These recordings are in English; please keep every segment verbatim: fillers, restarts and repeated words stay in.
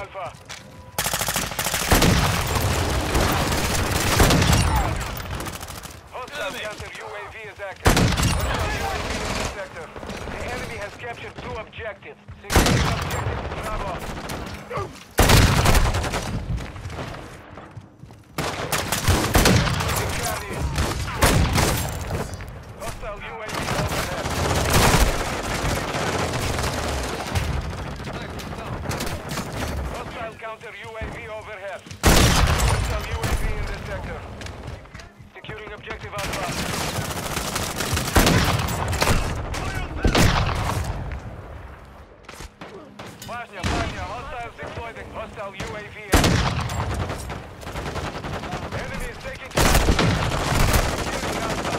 Alpha. Hostile counter U A V is active. Hostile U A V in the sector. The enemy has captured two objectives. Securing objective Bravo. Hostile U A V overhead. Hostile counter U A V overhead. Hostile U A V in the sector. Securing objective Alpha. Pashnia, Pashnia, hostiles deployed. Hostile U A V. Enemy is taking Securing Alpha.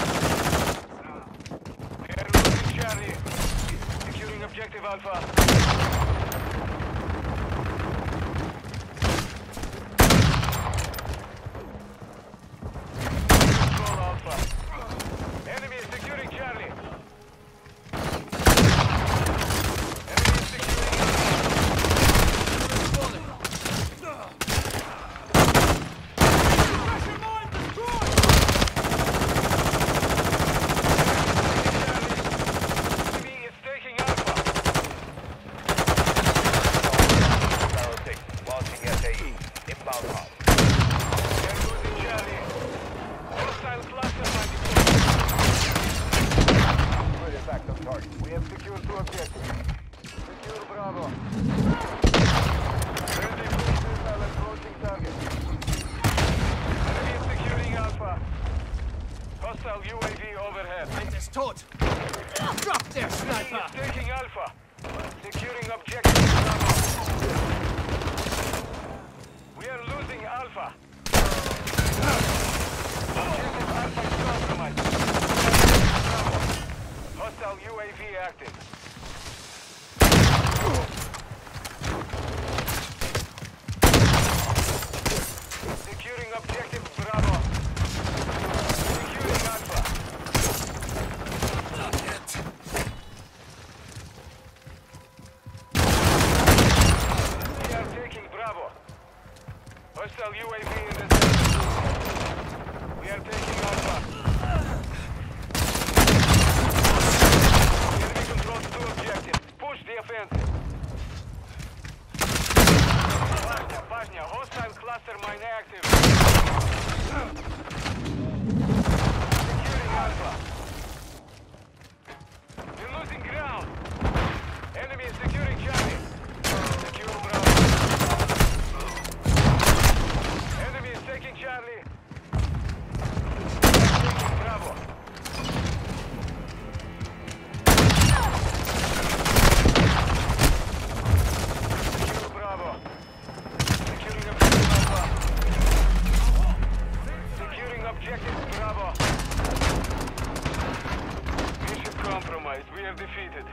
We are losing Charlie. Securing objective Alpha. We have secured two objectives. Secure Bravo. Friendly forces are approaching target. Enemy is securing Alpha. Hostile U A V overhead. Make this taut. Drop there, sniper! Enemy is taking Alpha. Securing objective Bravo. We are losing Alpha. Objective Alpha is compromised. Bravo. Hostile U A V active. Securing objective Bravo. Securing Alpha. Not yet. We are taking Bravo. Hostile U A V in the center. We are taking Alpha. The offensive. Pashnia, Pashnia, hostile cluster mine active. Securing Alpha. We're losing ground. Enemy is securing Charlie. Secure Bravo. Enemy is taking Charlie. Taking Bravo. Objective Bravo. Mission compromised. We are defeated.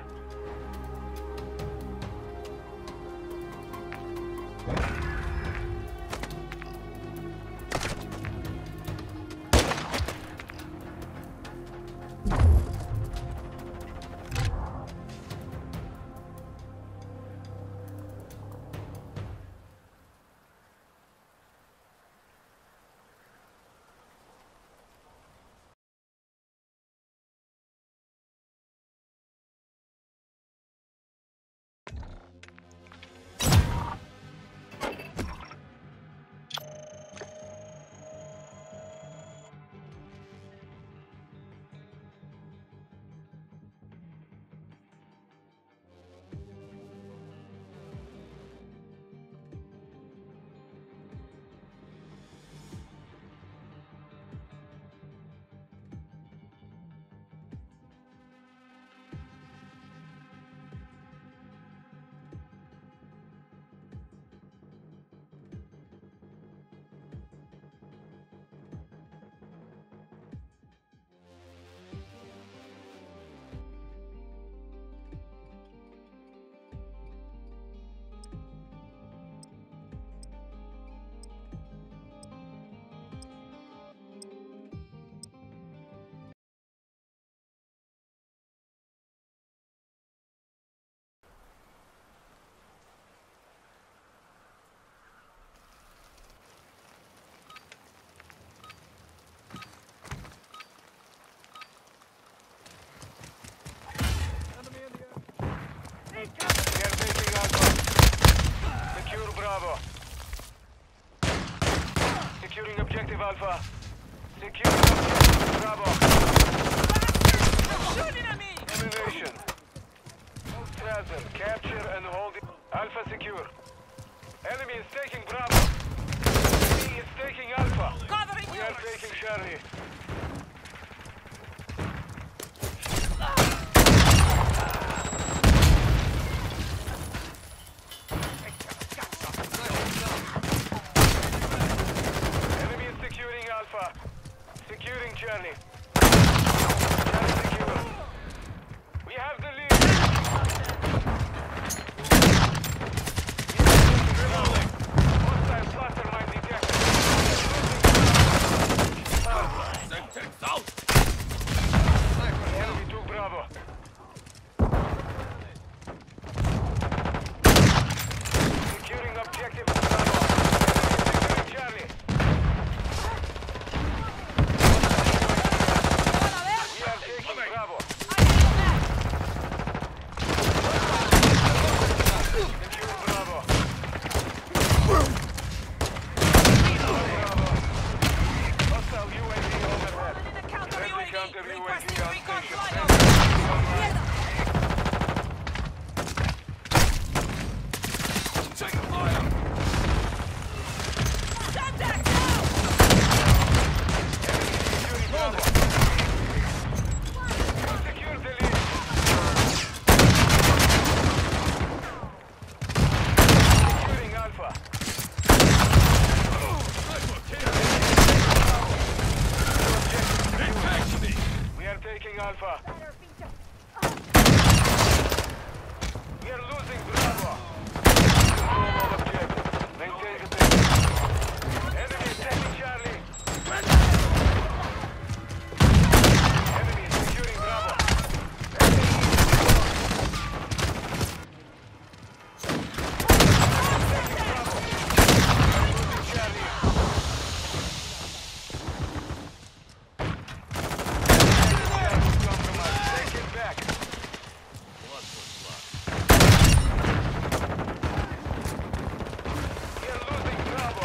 objective Alpha. Securing objective Bravo. Shooting at me! Elimination. Travel, capture and hold it. Alpha secure. Enemy is taking Bravo. Enemy is taking Alpha. Covering We you! are taking Charlie. Enemy is securing Alpha. Securing Charlie. Charlie secure. We have the lead. Reloading. Hostile cluster mine detected. Sentence out! Enemy took Bravo. Securing objective Bravo. Enemy securing Charlie. We are taking Bravo. Secure Bravo. Bravo. Hostile U A V overhead. Counter Friendly U A V! counter U A V Requesting on recon station. flyover! Taking fire! Contact now! Securing Bravo. Secure the lead. Securing Alpha. Impact me! We are taking Alpha. We are losing Bravo. Control all objectives. Maintain the position. Enemy is taking Charlie. Enemy is securing Bravo. Enemy is taking Bravo. Losing Charlie. Compromise. Take it back. Blood for blood. We are losing Bravo.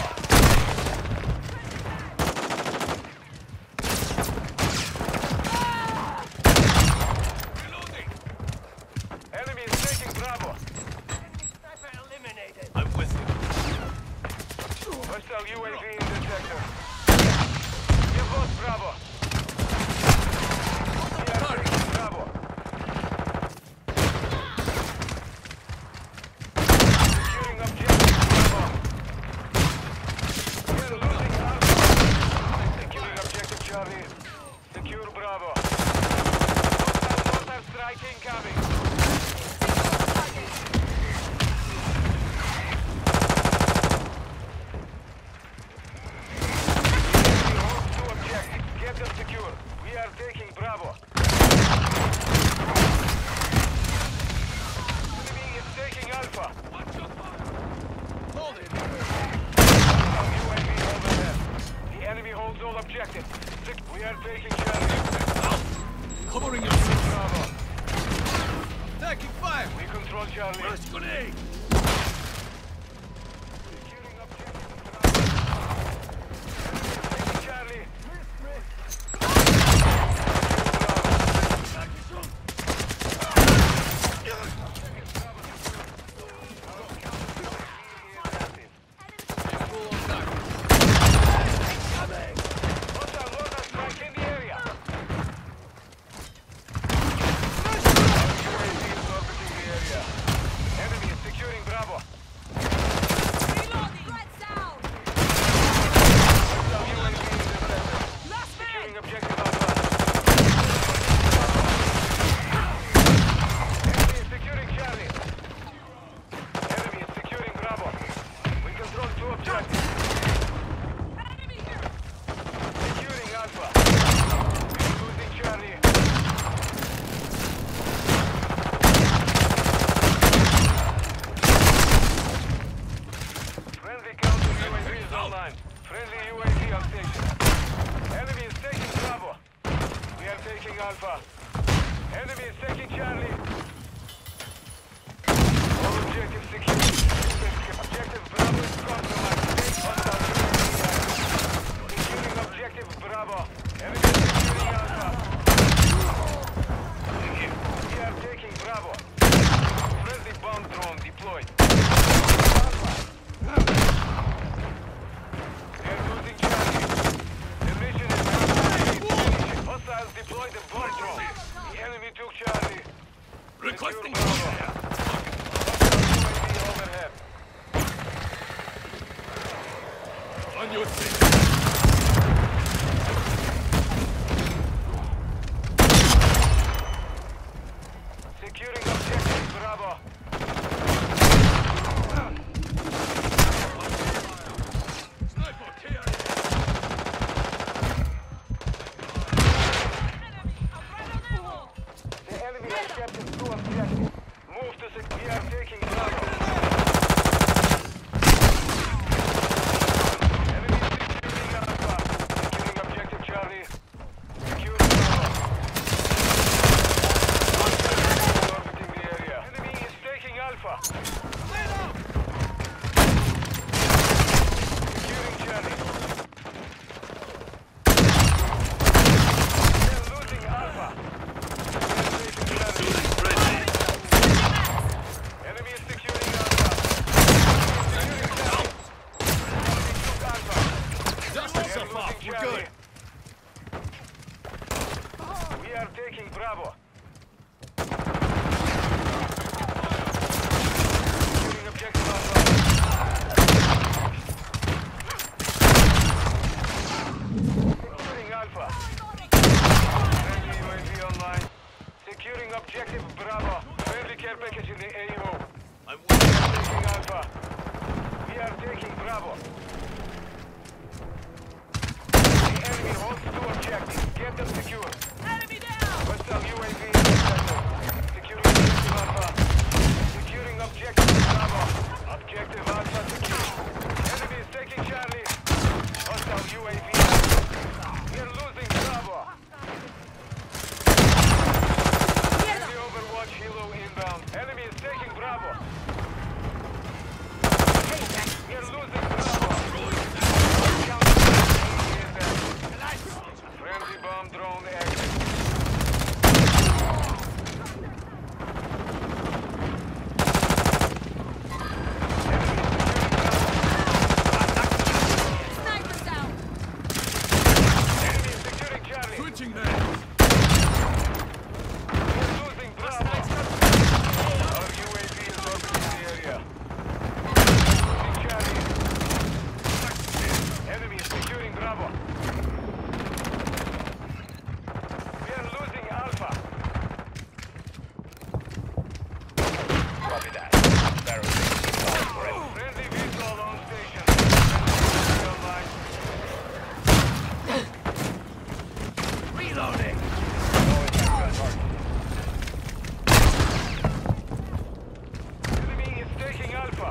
Reloading! Enemy is taking Bravo. Sniper eliminated! I'm with you. Hostile U A V in the sector. You lost Bravo. We are taking Bravo. Securing objective Bravo. We are losing Alpha. Securing objective Charlie. Secure Bravo. Hostile mortar strike incoming. Enemy holds two objectives. Get them secure. We are taking Bravo. Enemy is taking Alpha. Watch your fire! Hold it! Our U A V overhead. The enemy holds all objectives. Six- We are taking Charlie. Out! Covering yourself! Bravo. Taking fire! We control Charlie. First grenade! Securing objective Bravo. Enemy is taking Charlie. Full on target. Hostile mortar strike in the area. U A V is orbiting the area. Enemy is securing Bravo. deployed. They're losing Charlie. The mission is complete. Hostiles deployed the bar drone. The enemy took Charlie. Requesting Secure Bravo. Hostile U A V overhead. on your feet. Securing objective Bravo. Sniper, K I A. The enemy has captured two objectives. Move to sec- we are taking Bravo. Enemy securing Alpha. Securing objective Charlie. Secure Bravo. Orbiting the area. Enemy is taking Alpha. Securing Charlie. They're losing Alpha. They're taking Charlie. Enemy is securing Alpha. Securing Charlie. Enemy took Alpha. Dust They're yourself off. losing We're Charlie. good. We are taking Bravo. Securing objective Alpha. Securing Alpha. Friendly U A V online. Securing objective Bravo. Friendly care package in the A O. I'm We are taking Alpha. We are taking Bravo. The enemy holds two objectives. Get them secure. Enemy down! Hostile U A V in the sector. Securing objective Alpha. Securing objective Bravo. Objective Alpha secure. Enemy is taking Charlie. Hostile U A V. We are losing Bravo. Enemy Overwatch Hilo inbound. Enemy is taking Bravo. We are losing Bravo. Friendly bomb drone active. Sniper's down! Enemy is securing Charlie. switching there. We're losing Bravo. Our U A V is orbiting the area. Losing Charlie. Enemy is securing Bravo. We are losing Alpha. Copy that. Barrel friendly vehicle on station. Friendly online. Reloading. Enemy is taking Alpha.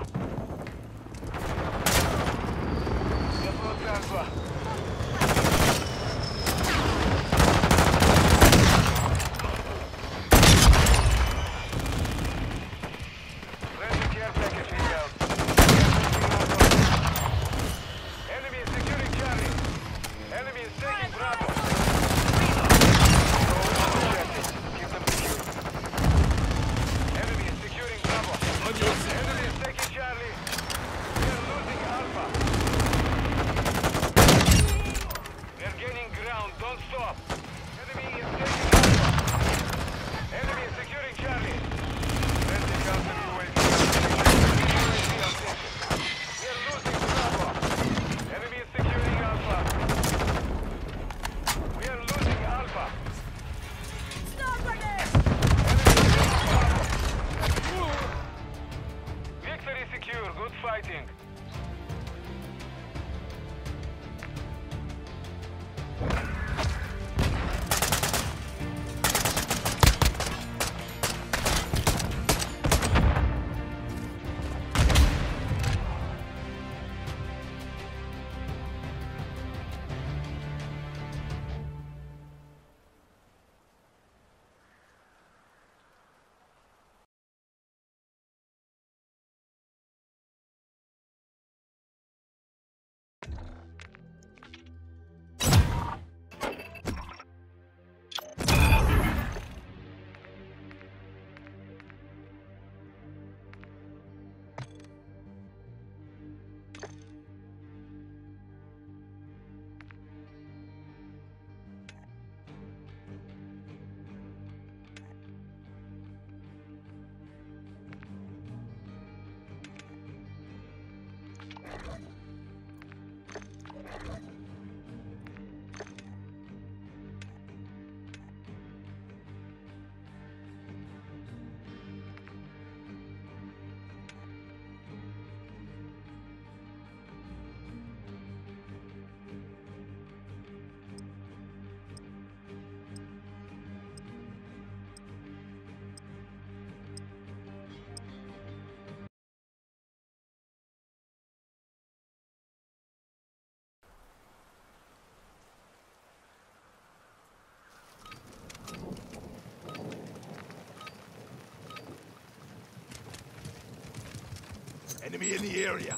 We have lost Alpha. Friendly care package Enemy in the area.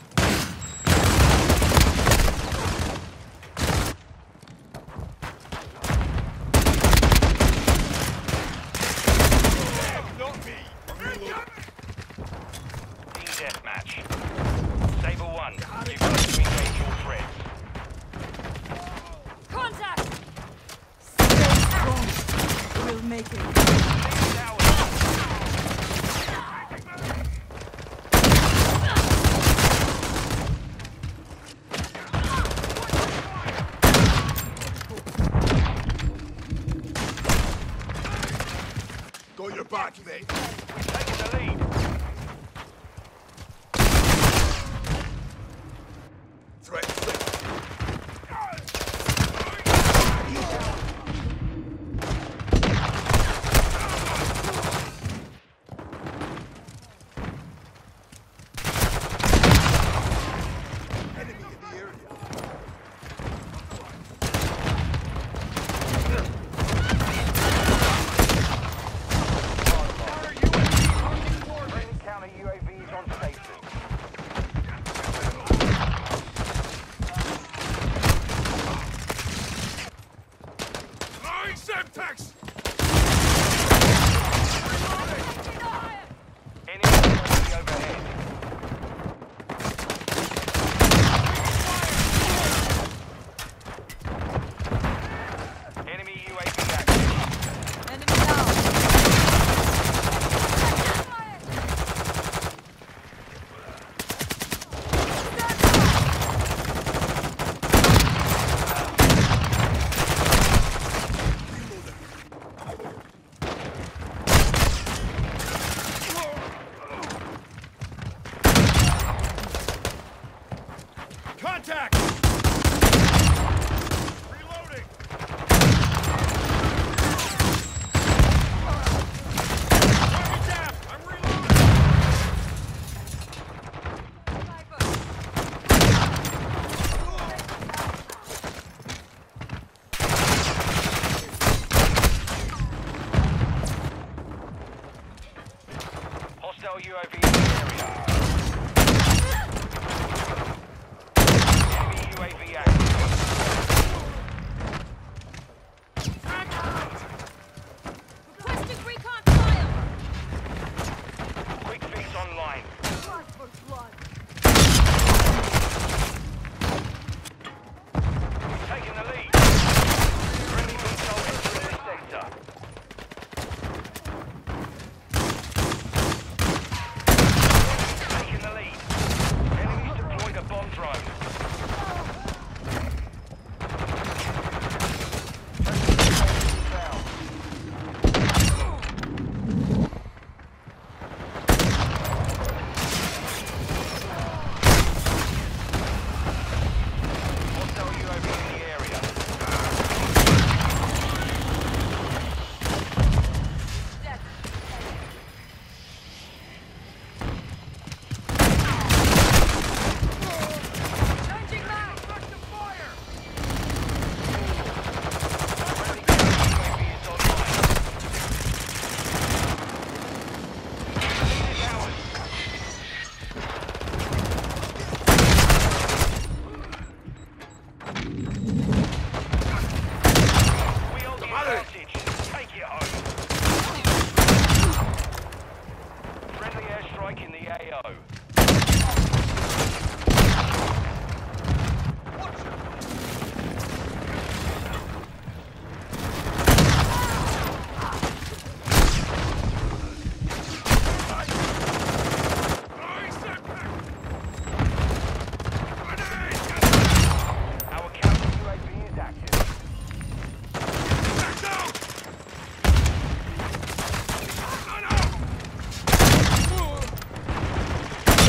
Not me. Team deathmatch. Saber one, you've got to engage your threats. Contact! Stay strong. We'll make it. Got your back, mate. Taking the lead. Threat flipped. Enemy in the area. Counter U A Vs on station. Flying Semtex! Enemy U A V overhead. Enemy U A V active. Enemy down. Contact! Reloading! Target down! I'm reloading! Hostile U A V in the area. Enemy U A V active. Requesting recon fire! Quick fix online. Blood for blood. Taking the lead. Friendly missile entering the sector. Taking the lead. Enemies deployed a bomb drone. Hostile U A V in the area. Death. Changing mag! Fire! Friendly U A V is online. Lead is ours. We hold the advantage. Take it home. Friendly airstrike in the A O. Flying Semtex! Grenade! Our counter U A V is active. Back down! Run out!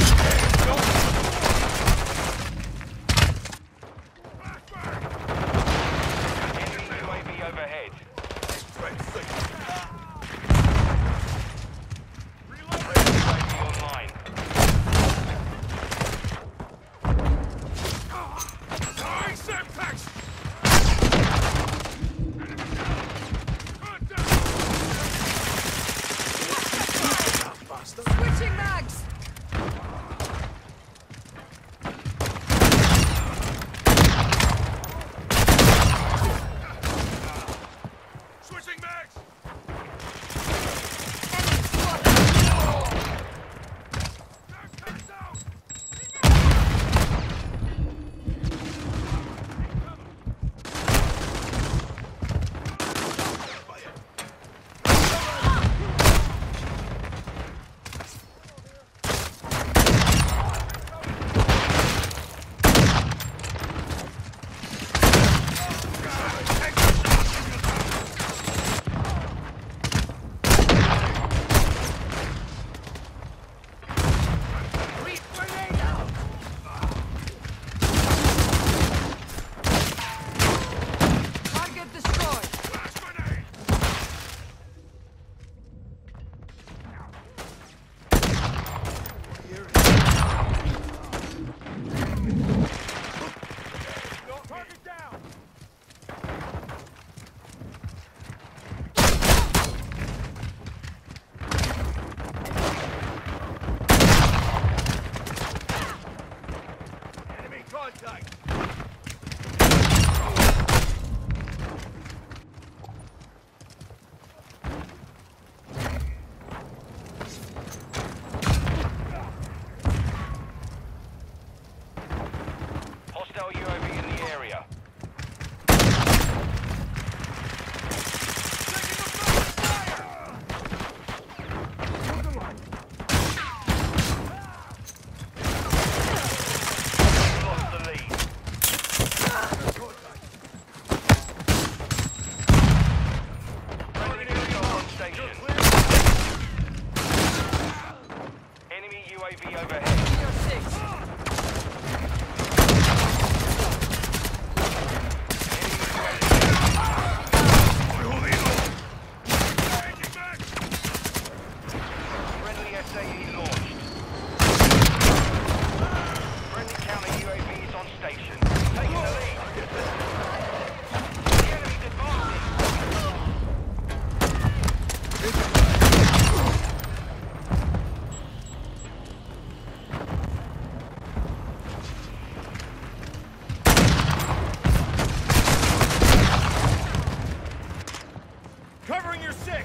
A V overhead. Your six. Friendly S A E launched. Friendly counter U A V is on station. Taking the lead. The enemy's advancing. Covering your six!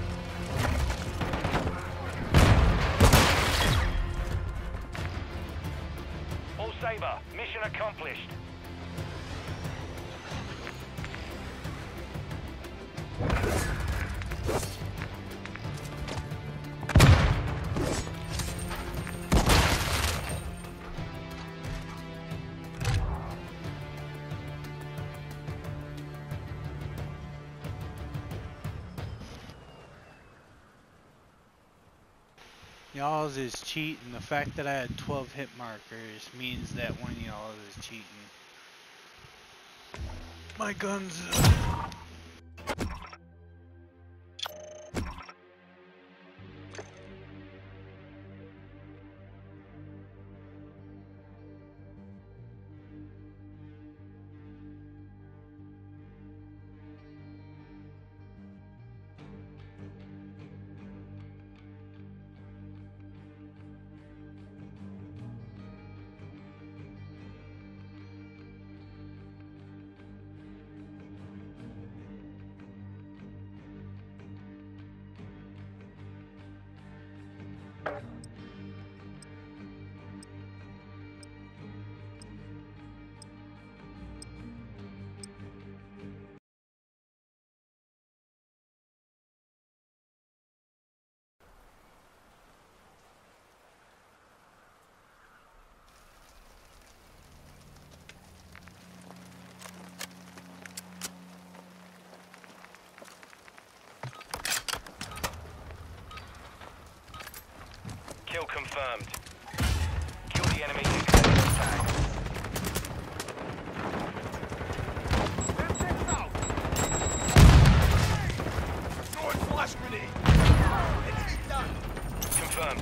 All Saber, mission accomplished. Y'all's is cheating. The fact that I had twelve hit markers means that one of y'all is cheating. My guns. Kill confirmed. Kill the enemy who committed the attack. Throwing flash grenade! Enemy done! Confirmed.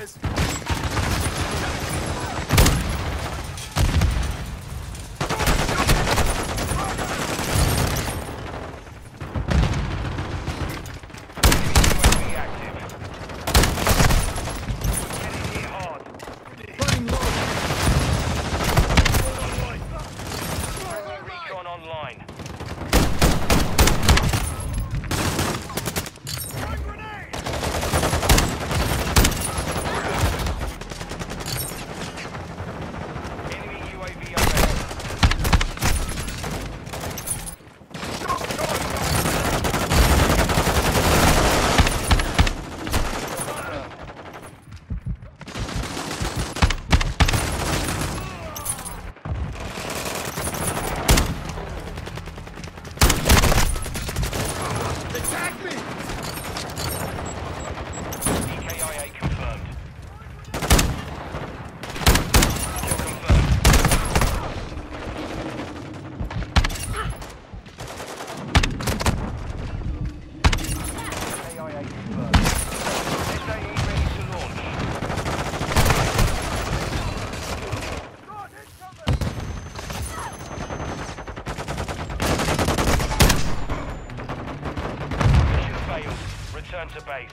guys. Return to base.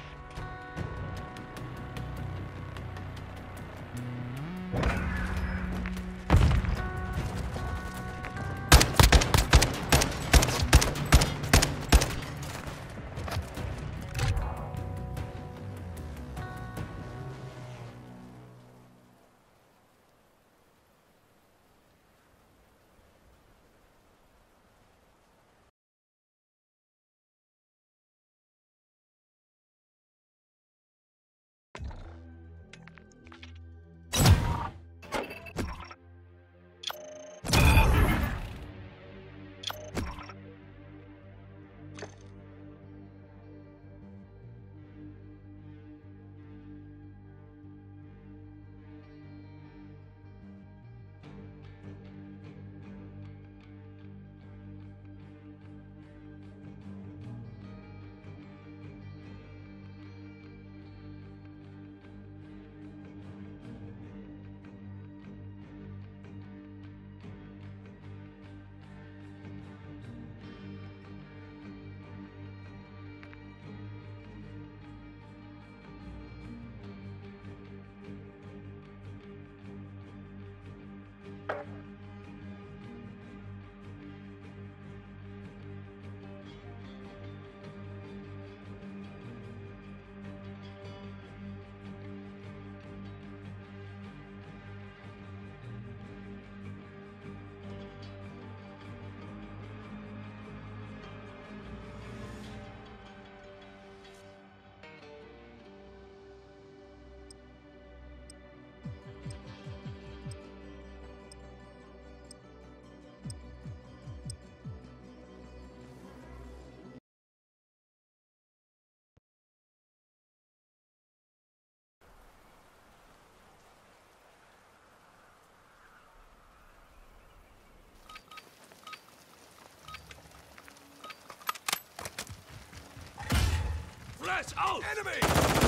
Flash out! Enemy!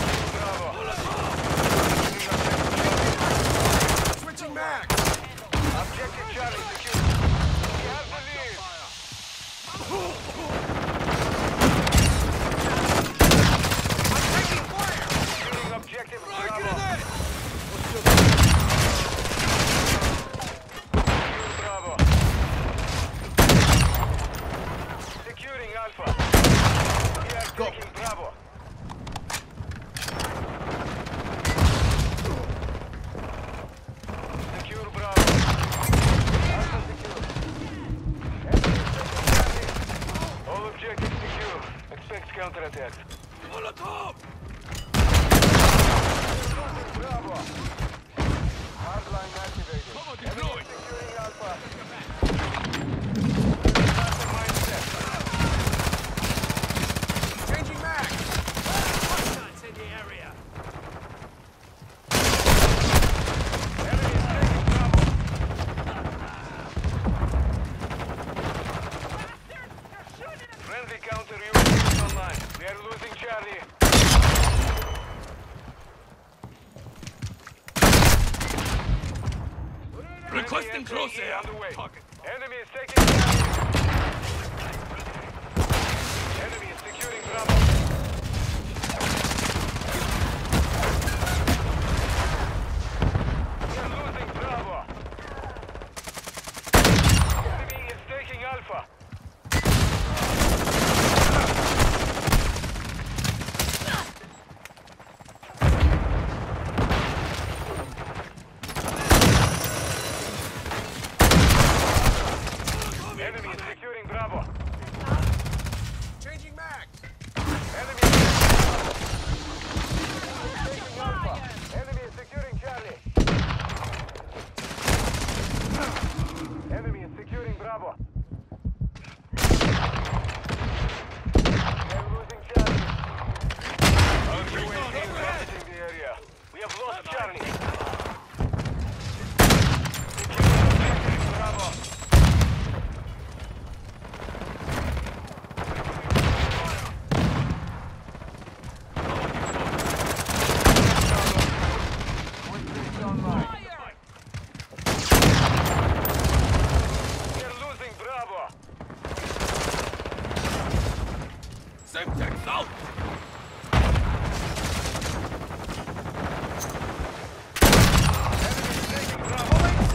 Switching back! Objective Charlie secured. We have the lead. I'm taking fire! Securing objective Bravo. Bravo. Securing Alpha. We are taking Bravo. Secure Bravo. Alpha secure. All objectives secure. Expect counterattack. Molotov! Bravo. Hardline activated. Come on, deploy! Securing Alpha. Changing back! Hostiles in the area! Enemy is taking Bravo. Friendly counter U A V is online. We are losing Charlie. Requesting close Friendly air. on the way. Target. Enemy is taking Charlie. Enemy is securing Bravo. We are losing Bravo. Enemy is taking Alpha. Enemy is securing Bravo. Changing mag. Enemy is taking Alpha. Enemy is securing Charlie. Enemy is securing Bravo. We are losing Charlie. Our U A V is exiting the area. We have lost Charlie. Securing Bravo. We are losing Bravo. Semtex out. Enemy is taking Bravo.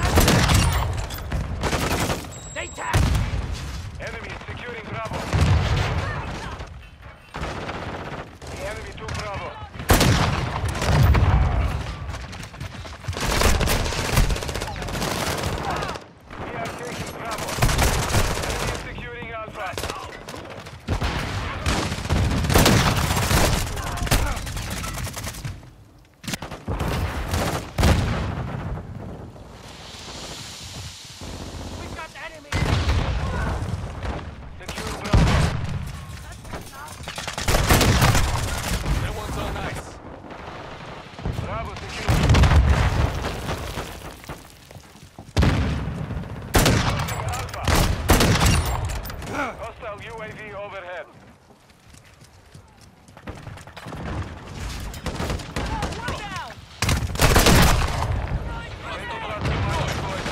They tag. Enemy is securing Bravo. The enemy took Bravo. We are taking Bravo. Enemy is securing Alpha. We got enemy. Secure Bravo. That one's all nice. Bravo secure. Alpha. Hostile U A V overhead. One down. Take it out to my boys.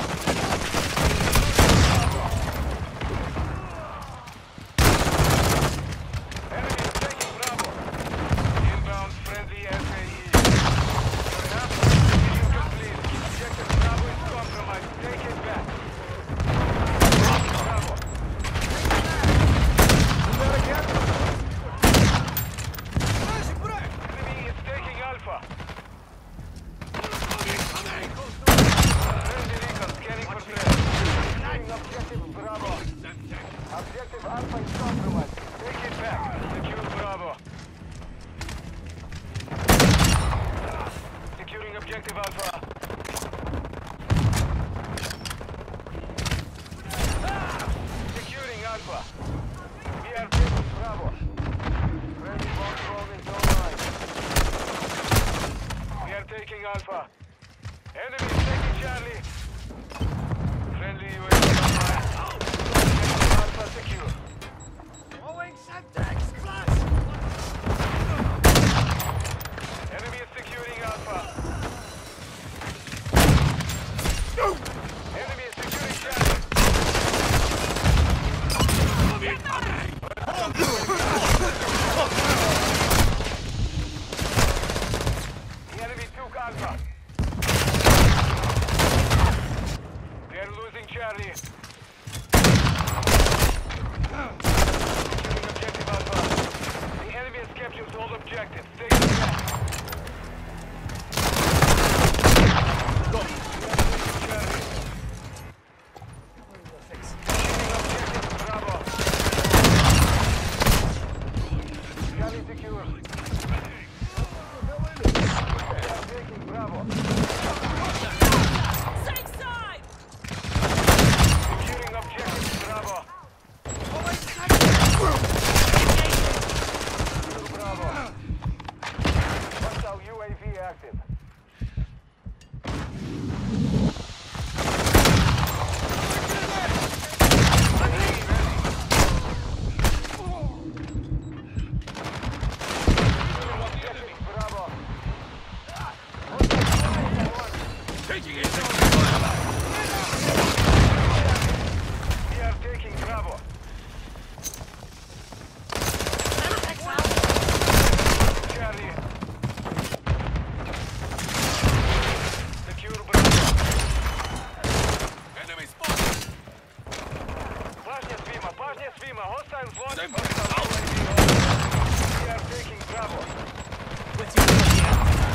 Enemy is taking Bravo. Inbound friendly S A E. Your half mission complete. Objective Bravo is compromised. Take it back. Bravo. Enemy is taking Alpha. Friendly recon scanning for threat. Securing objective Bravo. Objective Alpha is compromised. Take it back. Secure Bravo. Securing objective Alpha. Securing Alpha. We are taking Bravo. Friendly bomb drone is online. We are taking Alpha. Enemy is taking Charlie. Friendly U A V online. Alpha secure. Throwing Semtex. Flash. Enemy is securing Alpha. Enemy is securing Charlie. The enemy took Alpha. We are losing Charlie. Securing objective Alpha. We are taking Bravo. What's your idea?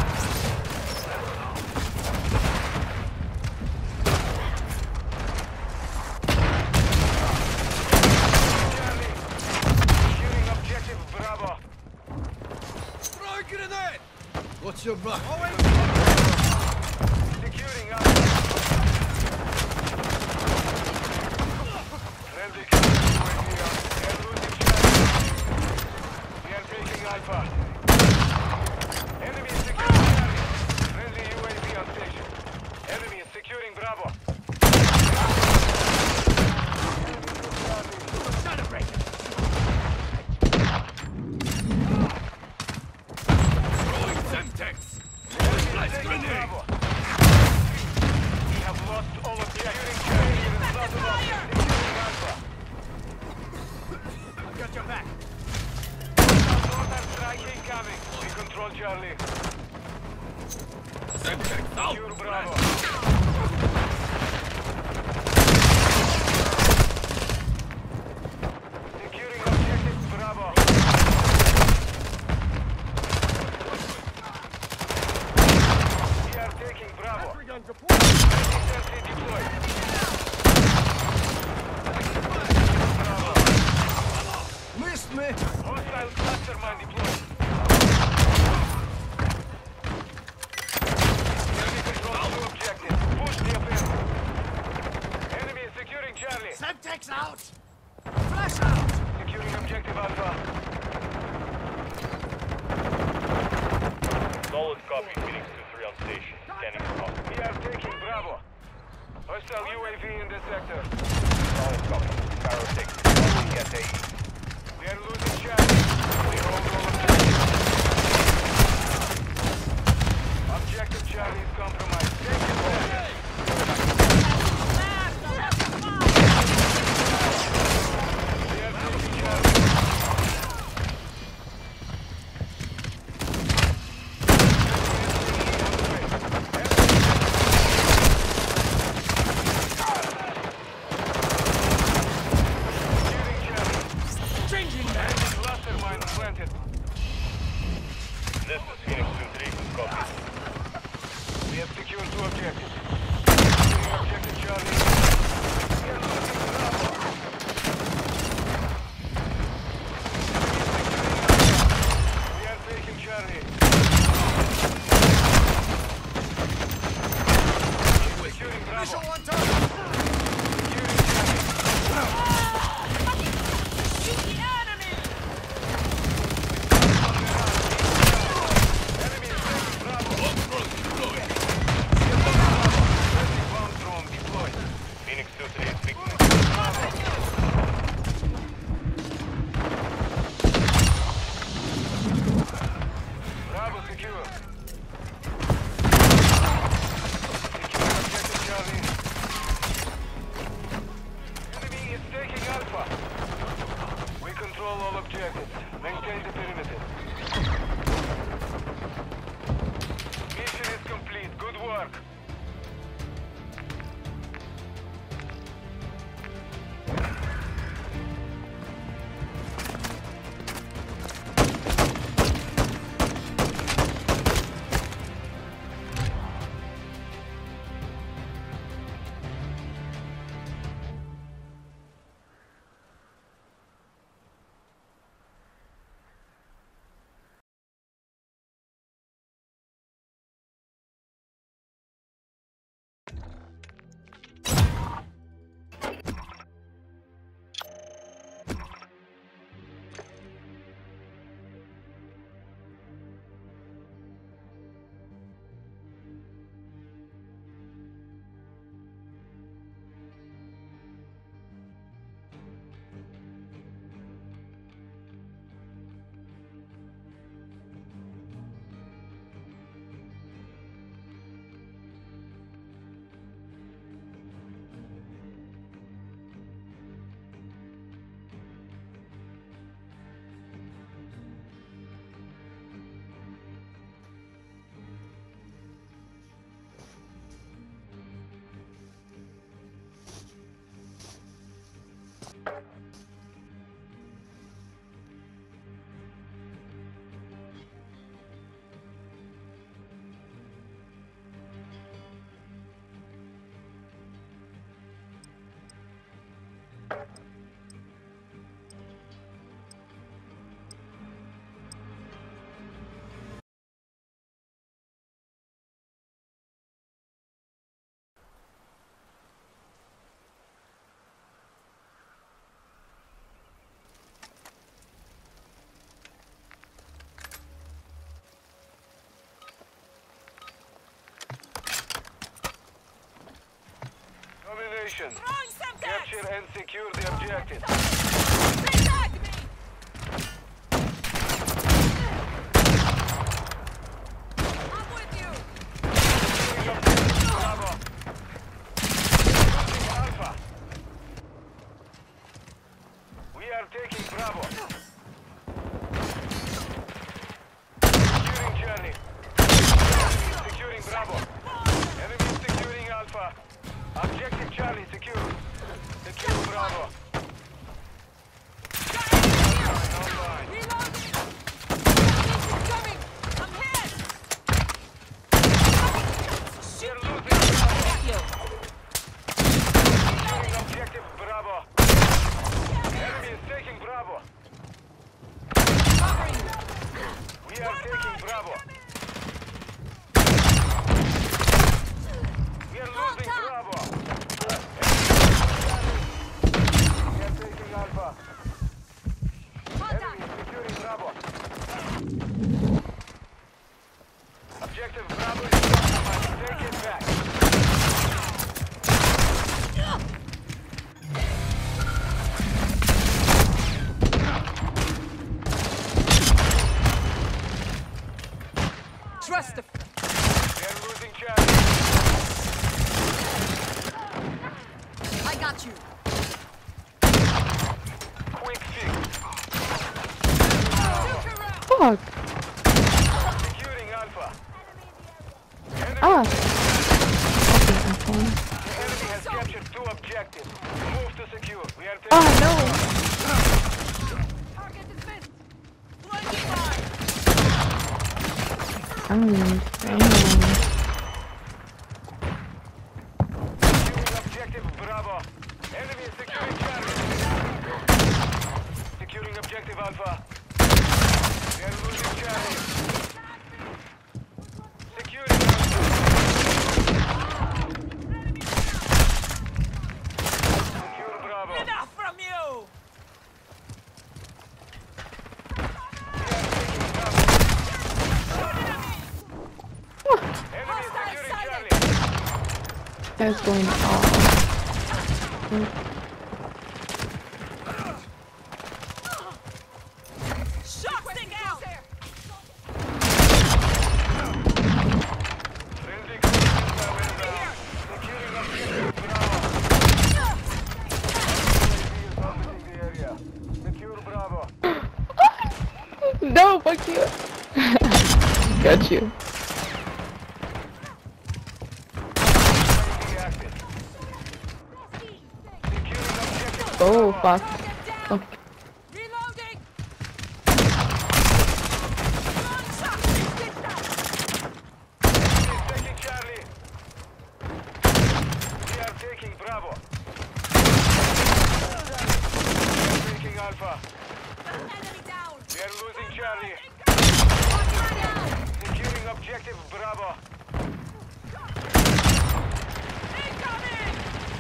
Charlie. Securing objective Bravo. Throw a grenade! What's your rush? Securing Alpha. Friendly counter U A V on. We are losing Charlie. We are taking Alpha. Enemy is securing Charlie. Friendly U A V on station. Enemy is securing Bravo. Trying to break it. Throwing Semtex! Flash grenade! Bravo. We have lost all objectives. Charlie is not enough. Securing Alpha. I've got your back. Northern strike incoming. We control Charlie. Semtex out! Secure Bravo. Securing objective Bravo. We are taking Bravo. Sentry deployed. Bravo. Missed me! Hostile cluster mine deployed. Enemy controls two objectives. Push the offensive. Enemy is securing Charlie. Semtex out! Flash out! Securing objective Alpha. Solid copy. Phoenix two three on station. Scanning for hostile. We are taking Bravo. Hostile U A V in the sector. Solid copy. Sparrow six. Calling S A E. We are losing Charlie. We hold all objectives. Objective Charlie is compromised. Take it back. We are taking Charlie. Securing Charlie. Changing back! Cluster mine planted. This is Phoenix two three. Copy. We have secured two objectives. Securing objective Charlie. We are losing Bravo. We are taking Charlie. Securing Bravo. Visual on top! Securing Charlie. Shoot the enemy! Enemy is taking Bravo. Bomb deployed! Friendly bomb drone deployed. Phoenix two three is speaking. Bravo secure. Secure objective Charlie. Enemy is taking Alpha. We control all objectives. Maintain the perimeter. Mission is complete. Good work. position. Throwing some Capture and secure the objective. They tagged me! I'm with you! Securing objective Bravo. Losing Alpha. We are taking Bravo. Securing Charlie. Securing Bravo. Enemy securing Alpha. Objective Charlie secure. Secure Bravo. Online. Reloading! Coming! I'm hit! We're losing Bravo. Got you! Securing objective Bravo. Enemy is taking Bravo. Covering! We are taking Bravo. We are losing Bravo. We are taking Alpha. Enemy is securing Bravo. Objective Bravo is compromised. Take it back. Trust the... We are losing Charlie. I got you! Quick fix. Fuck. Securing Alpha. Enemy, Ah. the enemy has captured two objectives. Move to secure. We are taking Oh no. Target is missed! Flanking fire! I'm insane. Securing objective Bravo. Enemy is securing Charlie. Securing objective Alpha. We are losing Charlie. Securing Alpha. Secure Bravo. Enough from you! We are taking Bravo. Enemy is securing Charlie. That's going off. Shock thing out! Friendly cruisers are inbound. Securing objective Bravo. U A V is orbiting the area. Secure Bravo. No, fuck you. Got you. U A V active. Securing objective Oh, Bravo. fuck. Target down! Oh. Reloading! Run, shock! Get down! Enemy is taking Charlie. We are taking Bravo. We are taking Alpha. Enemy down! We are losing Charlie. One down! Securing objective Bravo. Incoming!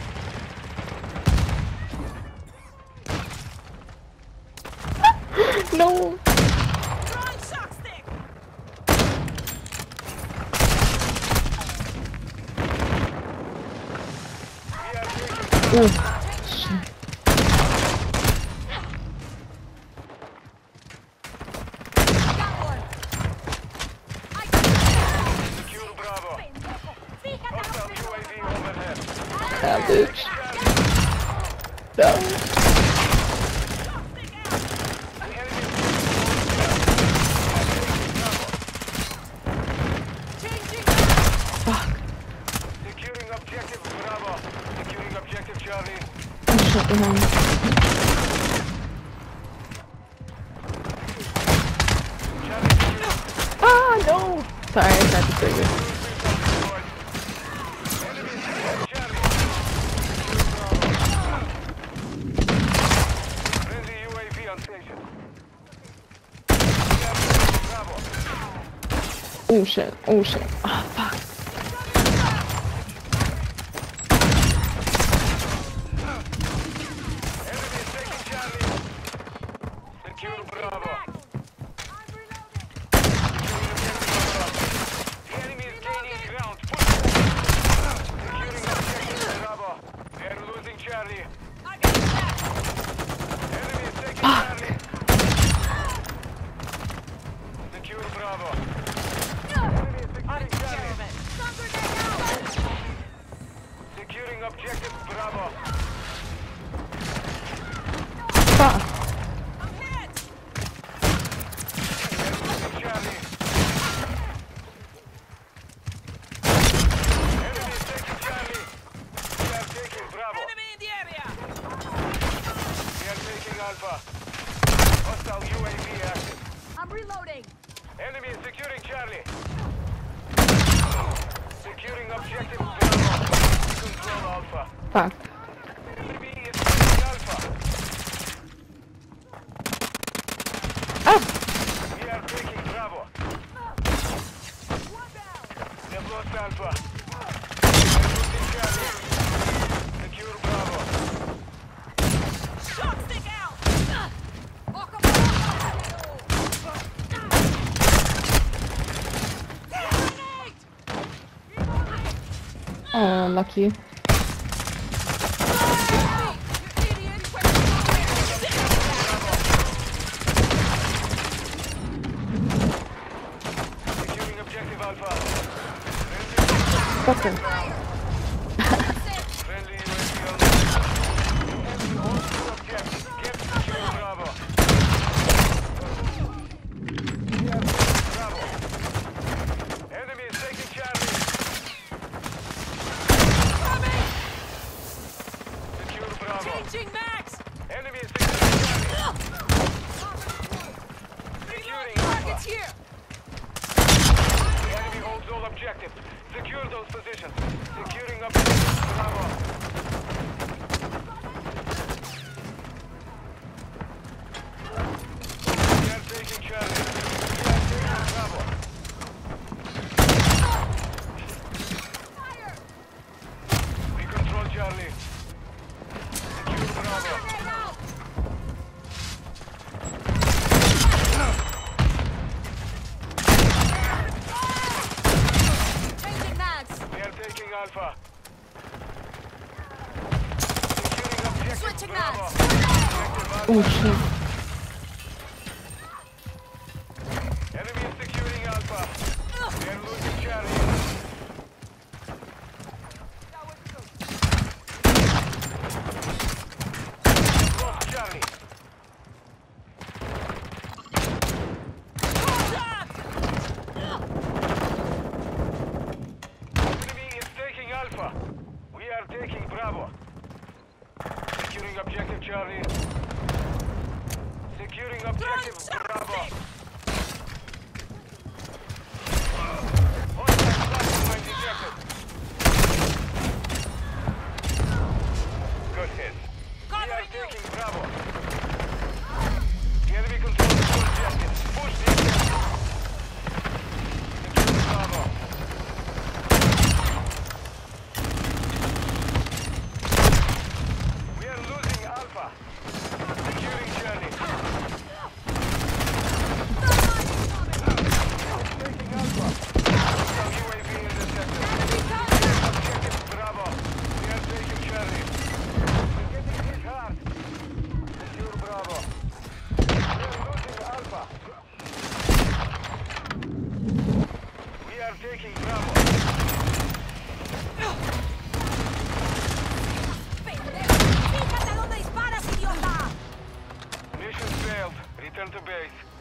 No. Run, shock stick! We are taking Ooh. Got one! I got secure Bravo. Fíjate Hostile U A V overhead. That bitch. No. The enemy Changing! Fuck. securing objective Bravo. Securing objective Charlie. I'm shut down. Charlie secured. Ah, no. Sorry, I tried to save it. Enemy securing Charlie. Friendly U A V on station. Bravo. Oh shit. Oh shit. Ah, fuck. Enemy is taking Charlie. Secure Bravo. The enemy is gaining ground. Push. Securing objective Bravo. They are losing Reloading. Enemy is securing Charlie. Securing objective Bravo. Control Alpha. Fuck. Enemy is securing Alpha. Ah! We are taking Bravo. We have lost Alpha. We are losing Charlie. Secure Bravo. Shock stick out. Walk up. Oh, lucky. Securing objective Alpha. Fucker. Friendly U A V online. Enemy holds two objectives. Keep securing Bravo. We are taking Bravo. Enemy is taking Charlie. Secure Bravo. Changing max. Enemy is securing Charlie. Securing Targets Alpha. here. The enemy holds all objectives. Secure those positions. Securing objective Bravo. We are taking Charlie. We are taking Bravo. Fire. We control Charlie. Secure Bravo. Grenade out. Changing mags. We are taking Alpha. Securing objective Switching Bravo. mags. Objective Alpha. Oh shit. Enemy is securing Alpha. We are losing Charlie. Lost Charlie. Enemy is taking Alpha. We are taking Bravo. Securing objective Charlie. Securing objective Bravo. Hostile platform mine detected. Good hit. We are Covering you. taking Bravo. The enemy controls the objective. Push the objective. Secure Bravo. We are losing Alpha. Securing Charlie. Taking Alpha. Hostile U A V intercepted. Objective Bravo. We are taking Charlie. We're getting hit hard. Secure Bravo. We are losing Alpha. We are taking Bravo. Fíjate dónde disparas, idiota. Mission failed. Return to base.